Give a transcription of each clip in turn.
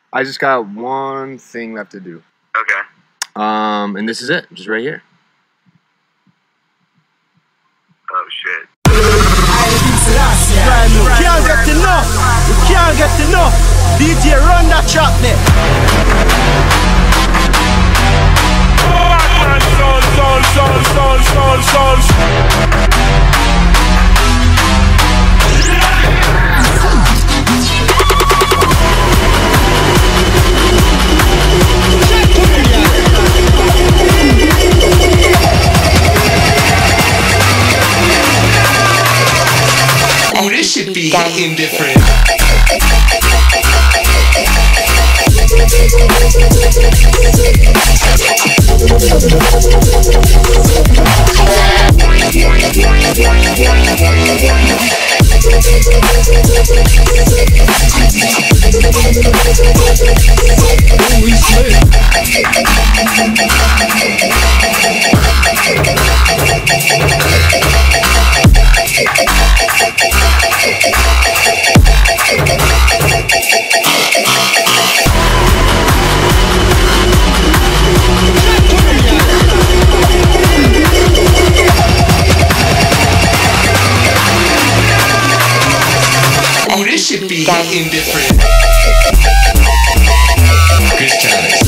I just got one thing left to do. Okay. And this is it, just right here. Oh shit. You can't get enough. You can't get enough. DJ, run that track there. Oh, this should be indifferent. Oh, this should be indifferent. Chris Challis.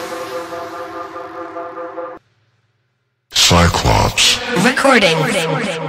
Cyclops. Recording.